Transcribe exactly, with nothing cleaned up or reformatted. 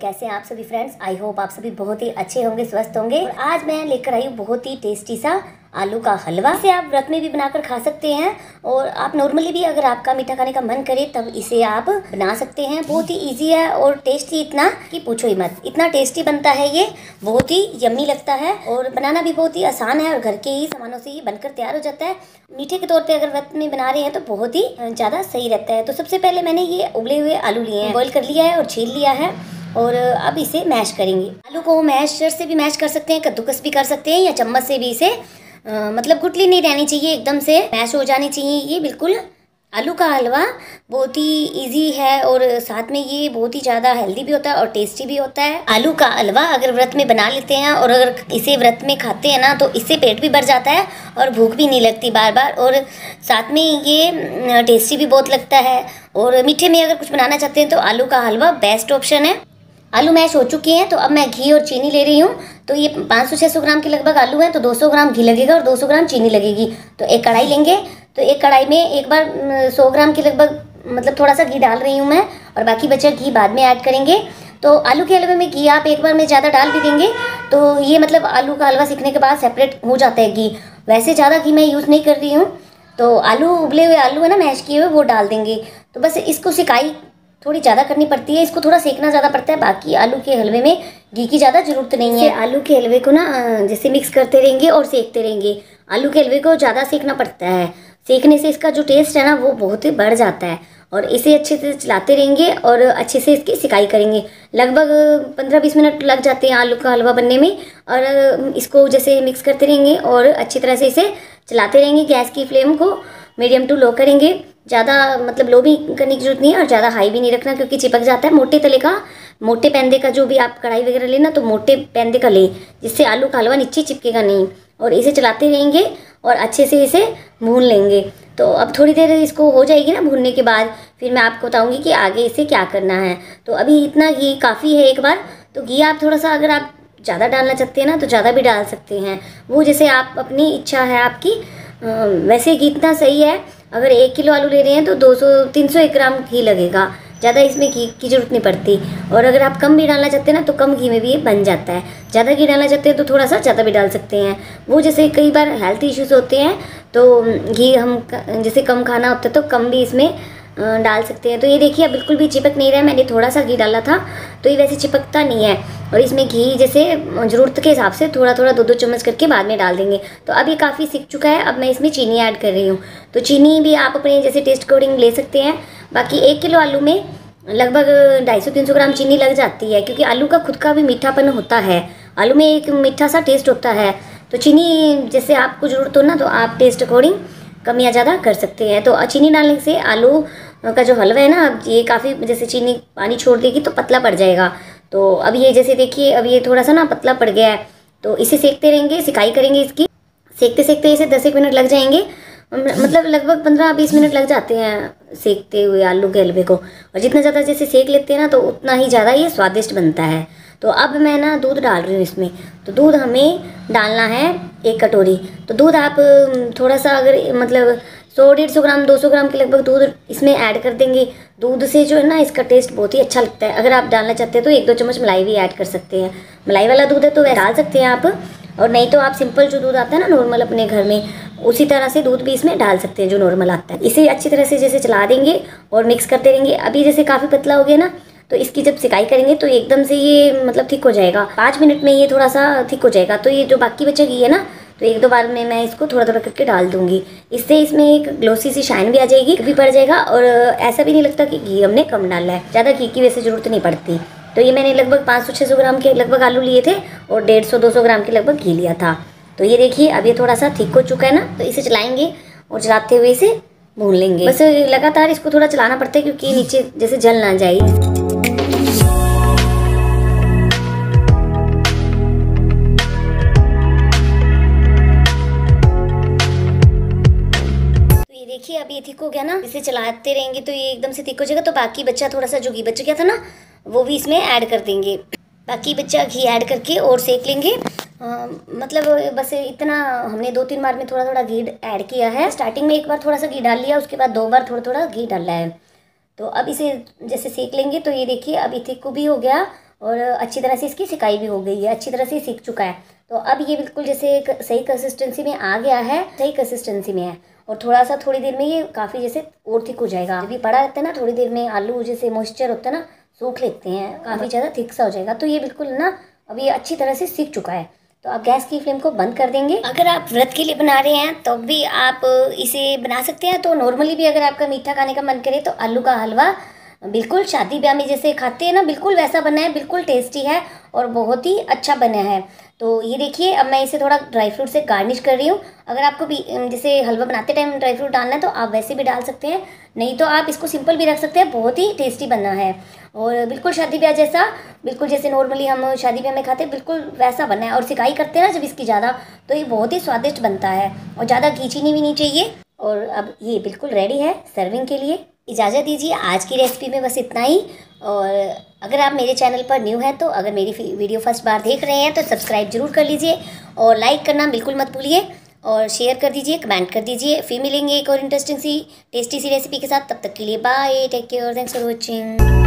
कैसे हैं आप सभी फ्रेंड्स। आई होप आप सभी बहुत ही अच्छे होंगे, स्वस्थ होंगे। और आज मैं लेकर आई हूँ बहुत ही टेस्टी सा आलू का हलवा। इसे आप व्रत में भी बनाकर खा सकते हैं और आप नॉर्मली भी अगर आपका मीठा खाने का मन करे तब इसे आप बना सकते हैं। बहुत ही इजी है और टेस्टी इतना कि पूछो ही मत, इतना टेस्टी बनता है ये, बहुत ही यम्मी लगता है और बनाना भी बहुत ही आसान है और घर के ही सामानों से ही बनकर तैयार हो जाता है। मीठे के तौर पे अगर व्रत में बना रहे हैं तो बहुत ही ज़्यादा सही रहता है। तो सबसे पहले मैंने ये उबले हुए आलू लिए हैं, बॉईल कर लिया है और छील लिया है और अब इसे मैश करेंगे। आलू को मैशर से भी मैश कर सकते हैं, कद्दूकस भी कर सकते हैं या चम्मच से भी इसे आ, मतलब गुठली नहीं रहनी चाहिए, एकदम से मैश हो जानी चाहिए ये बिल्कुल। आलू का हलवा बहुत ही इजी है और साथ में ये बहुत ही ज़्यादा हेल्दी भी होता है और टेस्टी भी होता है। आलू का हलवा अगर व्रत में बना लेते हैं और अगर इसे व्रत में खाते हैं ना तो इससे पेट भी भर जाता है और भूख भी नहीं लगती बार बार, और साथ में ये टेस्टी भी बहुत लगता है। और मीठे में अगर कुछ बनाना चाहते हैं तो आलू का हलवा बेस्ट ऑप्शन है। आलू मैश हो चुके हैं तो अब मैं घी और चीनी ले रही हूँ। तो ये पाँच सौ छह सौ ग्राम के लगभग आलू है तो दो सौ ग्राम घी लगेगा और दो सौ ग्राम चीनी लगेगी। तो एक कढ़ाई लेंगे, तो एक कढ़ाई में एक बार सौ ग्राम के लगभग मतलब थोड़ा सा घी डाल रही हूँ मैं और बाकी बचा घी बाद में ऐड करेंगे। तो आलू के हलवे में घी आप एक बार में ज़्यादा डाल भी देंगे तो ये मतलब आलू का हलवा सीखने के बाद सेपरेट हो जाता है घी। वैसे ज़्यादा घी मैं यूज़ नहीं कर रही हूँ। तो आलू उबले हुए आलू है ना मैश किए हुए वो डाल देंगे। तो बस इसको सिकाई थोड़ी ज़्यादा करनी पड़ती है, इसको थोड़ा सेकना ज़्यादा पड़ता है। बाकी आलू के हलवे में घी की ज़्यादा ज़रूरत नहीं है। आलू के हलवे को ना जैसे मिक्स करते रहेंगे और सेकते रहेंगे। आलू के हलवे को ज़्यादा सेकना पड़ता है, सेकने से इसका जो टेस्ट है ना वो बहुत ही बढ़ जाता है। और इसे अच्छे से चलाते रहेंगे और अच्छे से इसकी सिकाई करेंगे। लगभग पंद्रह बीस मिनट लग जाते हैं आलू का हलवा बनने में। और इसको जैसे मिक्स करते रहेंगे और अच्छी तरह से इसे चलाते रहेंगे। गैस की फ्लेम को मीडियम टू लो करेंगे, ज़्यादा मतलब लो भी करने की जरूरत नहीं है और ज़्यादा हाई भी नहीं रखना क्योंकि चिपक जाता है। मोटे तले का, मोटे पैंदे का जो भी आप कढ़ाई वगैरह लेना तो मोटे पैंदे का ले, जिससे आलू का हलवा नीचे चिपकेगा नहीं। और इसे चलाते रहेंगे और अच्छे से इसे भून लेंगे। तो अब थोड़ी देर इसको हो जाएगी ना भूनने के बाद फिर मैं आपको बताऊंगी कि आगे इसे क्या करना है। तो अभी इतना घी काफ़ी है एक बार। तो घी आप थोड़ा सा अगर आप ज़्यादा डालना चाहते हैं ना तो ज़्यादा भी डाल सकते हैं, वो जैसे आप अपनी इच्छा है आपकी। वैसे घी इतना सही है, अगर एक किलो आलू ले रहे हैं तो दो सौ तीन सौ एक ग्राम घी लगेगा, ज़्यादा इसमें घी की ज़रूरत नहीं पड़ती। और अगर आप कम भी डालना चाहते हैं ना तो कम घी में भी ये बन जाता है। ज़्यादा घी डालना चाहते हैं तो थोड़ा सा ज़्यादा भी डाल सकते हैं। वो जैसे कई बार हेल्थ इश्यूज़ होते हैं तो घी हम जैसे कम खाना होता है तो कम भी इसमें डाल सकते हैं। तो ये देखिए अब बिल्कुल भी चिपक नहीं रहा है, मैंने थोड़ा सा घी डाला था तो ये वैसे चिपकता नहीं है। और इसमें घी जैसे ज़रूरत के हिसाब से थोड़ा थोड़ा दो दो चम्मच करके बाद में डाल देंगे। तो अब ये काफ़ी सीख चुका है। अब मैं इसमें चीनी ऐड कर रही हूँ। तो चीनी भी आप अपने जैसे टेस्ट अकॉर्डिंग ले सकते हैं। बाकी एक किलो आलू में लगभग ढाई सौ तीन सौ ग्राम चीनी लग जाती है क्योंकि आलू का खुद का भी मीठापन होता है, आलू में एक मीठा सा टेस्ट होता है। तो चीनी जैसे आपको ज़रूरत हो ना तो आप टेस्ट अकॉर्डिंग कम या ज़्यादा कर सकते हैं। तो चीनी डालने से आलू का जो हलवा है ना अब ये काफ़ी जैसे चीनी पानी छोड़ देगी तो पतला पड़ जाएगा। तो अब ये जैसे देखिए अब ये थोड़ा सा ना पतला पड़ गया है। तो इसे सेकते रहेंगे, सिकाई करेंगे इसकी। सेकते सेकते इसे दस एक मिनट लग जाएंगे, मतलब लगभग पंद्रह बीस मिनट लग जाते हैं सेकते हुए आलू के हलवे को। और जितना ज़्यादा जैसे सेक लेते हैं ना तो उतना ही ज़्यादा ये स्वादिष्ट बनता है। तो अब मैं ना दूध डाल रही हूँ इसमें। तो दूध हमें डालना है एक कटोरी। तो दूध आप थोड़ा सा अगर मतलब सौ डेढ़ सौ ग्राम दो सौ ग्राम के लगभग दूध इसमें ऐड कर देंगे। दूध से जो है ना इसका टेस्ट बहुत ही अच्छा लगता है। अगर आप डालना चाहते हैं तो एक दो चम्मच मलाई भी ऐड कर सकते हैं। मलाई वाला दूध है तो वह डाल सकते हैं आप, और नहीं तो आप सिंपल जो दूध आता है ना नॉर्मल अपने घर में उसी तरह से दूध भी इसमें डाल सकते हैं जो नॉर्मल आता है। इसे अच्छी तरह से जैसे चला देंगे और मिक्स करते रहेंगे। अभी जैसे काफ़ी पतला हो गया ना तो इसकी जब सिकाई करेंगे तो एकदम से ये मतलब थिक हो जाएगा। पाँच मिनट में ये थोड़ा सा थिक हो जाएगा। तो ये जो बाकी बचा घी है ना तो एक दो बार में मैं इसको थोड़ा थोड़ा करके डाल दूंगी। इससे इसमें एक ग्लोसी सी शाइन भी आ जाएगी, भी पड़ जाएगा और ऐसा भी नहीं लगता कि घी हमने कम डाला है। ज़्यादा घी की वैसे ज़रूरत नहीं पड़ती। तो ये मैंने लगभग पाँच सौ छः सौ ग्राम के लगभग आलू लिए थे और डेढ़ सौ दो सौ ग्राम के लगभग घी लिया था। तो ये देखिए अब ये थोड़ा सा थिक हो चुका है ना, तो इसे चलाएंगे और चलाते हुए इसे भून लेंगे। बस लगातार इसको थोड़ा चलाना पड़ता है क्योंकि नीचे जैसे जल ना जाए। देखिए अब ये थिक हो गया ना, इसे चलाते रहेंगे तो ये एकदम से थिक हो जाएगा। तो बाकी बच्चा थोड़ा सा जो घी बच गया था ना वो भी इसमें ऐड कर देंगे। बाकी बच्चा घी ऐड करके और सेक लेंगे। आ, मतलब बस इतना हमने दो तीन बार में थोड़ा थोड़ा घी ऐड किया है। स्टार्टिंग में एक बार थोड़ा सा घी डाल लिया, उसके बाद दो बार थोड़ा थोड़ा घी डाला है। तो अब इसे जैसे सेक लेंगे तो ये देखिए अब थिक भी हो गया और अच्छी तरह से इसकी सिकाई भी हो गई है, अच्छी तरह से सीख चुका है। तो अब ये बिल्कुल जैसे एक सही कंसिस्टेंसी में आ गया है, सही कंसिस्टेंसी में है। और थोड़ा सा थोड़ी देर में ये काफ़ी जैसे और थिक हो जाएगा। जब ये पड़ा रहता है ना, थोड़ी देर में आलू जैसे मॉइस्चर होता है ना, सूख लेते हैं, काफ़ी ज़्यादा थिक सा हो जाएगा। तो ये बिल्कुल ना अब ये अच्छी तरह से सीख चुका है। तो आप गैस की फ्लेम को बंद कर देंगे। अगर आप व्रत के लिए बना रहे हैं तो भी आप इसे बना सकते हैं। तो नॉर्मली भी अगर आपका मीठा खाने का मन करे तो आलू का हलवा बिल्कुल शादी ब्याह में जैसे खाते हैं ना, बिल्कुल वैसा बना है, बिल्कुल टेस्टी है और बहुत ही अच्छा बना है। तो ये देखिए, अब मैं इसे थोड़ा ड्राई फ्रूट से गार्निश कर रही हूँ। अगर आपको भी जैसे हलवा बनाते टाइम ड्राई फ्रूट डालना है तो आप वैसे भी डाल सकते हैं, नहीं तो आप इसको सिंपल भी रख सकते हैं। बहुत ही टेस्टी बना है और बिल्कुल शादी ब्याह जैसा, बिल्कुल जैसे नॉर्मली हम शादी ब्याह में खाते हैं, बिल्कुल वैसा बना है। और सिकाई करते हैं ना जब इसकी ज़्यादा, तो ये बहुत ही स्वादिष्ट बनता है और ज़्यादा घी चीनी भी नहीं चाहिए। और अब ये बिल्कुल रेडी है सर्विंग के लिए। इजाज़त दीजिए, आज की रेसिपी में बस इतना ही। और अगर आप मेरे चैनल पर न्यू हैं तो अगर मेरी वीडियो फर्स्ट बार देख रहे हैं तो सब्सक्राइब जरूर कर लीजिए और लाइक करना बिल्कुल मत भूलिए और शेयर कर दीजिए, कमेंट कर दीजिए। फिर मिलेंगे एक और इंटरेस्टिंग सी टेस्टी सी रेसिपी के साथ। तब तक के लिए bye, take care, thanks for watching.